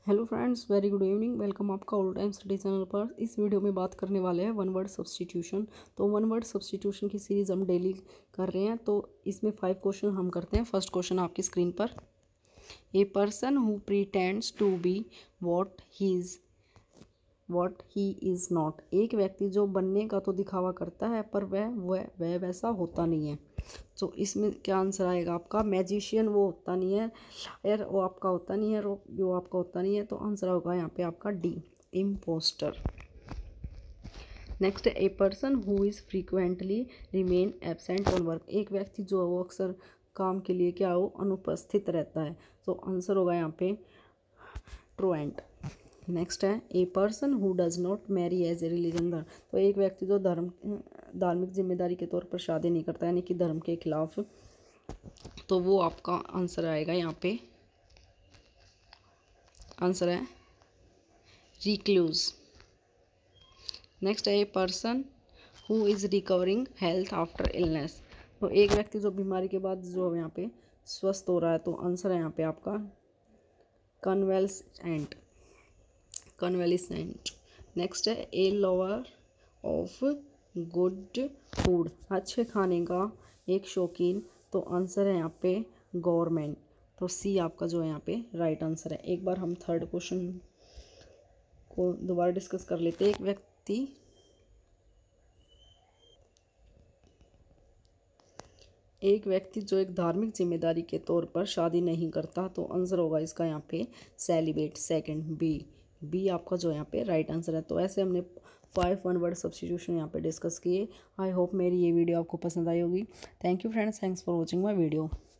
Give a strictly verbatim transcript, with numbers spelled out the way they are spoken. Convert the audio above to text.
Hello friends, very good evening. Welcome आपका all time study channel पर। इस video में बात करने वाले हैं वन वर्ड सब्सटीट्यूशन। तो वन वर्ड सब्सटीट्यूशन की सीरीज़ हम डेली कर रहे हैं। तो इसमें फाइव क्वेश्चन हम करते हैं। फर्स्ट क्वेश्चन आपकी स्क्रीन पर। A person who pretends to be what he is what he is not. एक व्यक्ति जो बनने का तो दिखावा करता है पर वह वह वह वैसा होता नहीं है। तो इसमें क्या आंसर आएगा आपका? मैजिशियन वो होता नहीं है, यार वो आपका होता नहीं है, वो आपका होता नहीं है। तो आंसर होगा यहाँ पे आपका D, impostor. Next, a person who is frequently remain absent on work. एक व्यक्ति जो वो अक्सर काम के लिए क्या हो अनुपस्थित रहता है। तो आंसर होगा यहाँ पे ट्रुएंट। नेक्स्ट है, a person who does not marry as a religion धर्म। तो एक व्यक्ति जो धर्म धार्मिक जिम्मेदारी के तौर पर शादी नहीं करता, यानी कि धर्म के खिलाफ, तो वो आपका आंसर आएगा यहाँ पे। आंसर है रिक्लूज। नेक्स्ट है, a person who is recovering health after illness. तो एक व्यक्ति जो बीमारी के बाद जो यहाँ पे स्वस्थ हो रहा है। तो आंसर है यहाँ पे आपका कन्वेल्सेंट कन्वेलिसेंट। नेक्स्ट है, a lover of good food. अच्छे खाने का एक शौकीन। तो आंसर है यहाँ पे गवर्नमेंट। तो सी आपका जो है यहाँ पे राइट आंसर है। एक बार हम थर्ड क्वेश्चन को दोबारा डिस्कस कर लेते हैं। एक व्यक्ति एक व्यक्ति जो एक धार्मिक जिम्मेदारी के तौर पर शादी नहीं करता। तो आंसर होगा इसका यहाँ पे सेलिब्रेट, सेकंड बी बी आपका जो यहाँ पे राइट आंसर है। तो ऐसे हमने फाइव वन वर्ड सब्स्टिट्यूशन यहाँ पे डिस्कस किए। आई होप मेरी ये वीडियो आपको पसंद आई होगी। Thank you friends, thanks for watching my video.